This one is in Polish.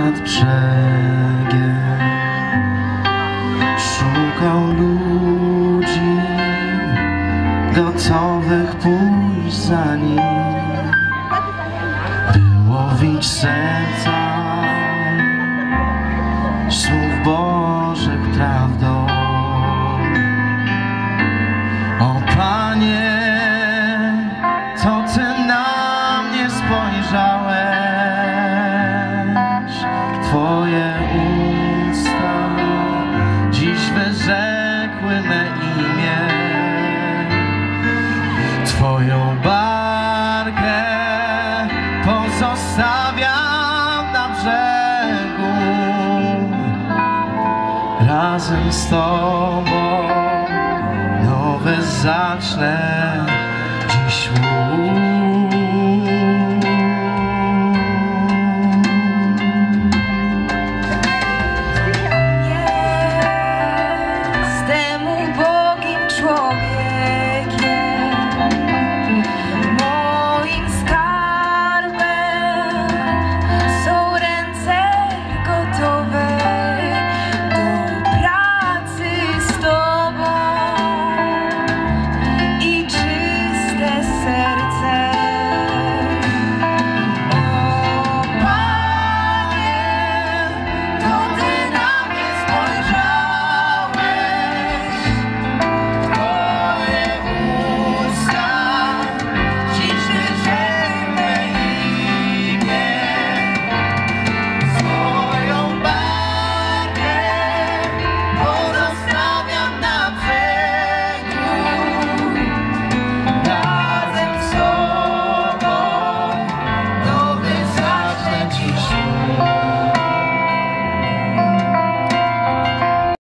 nad brzegiem szukał ludzi gotowych pójść za nim, by łowić serca słów Bożych prawdą. O Panie, to Ty na mnie spojrzałeś, Twoje usta dziś wyrzekły me imię, Twoją barkę pozostawiam na brzegu. Razem z Tobą nowe zacznę dziś.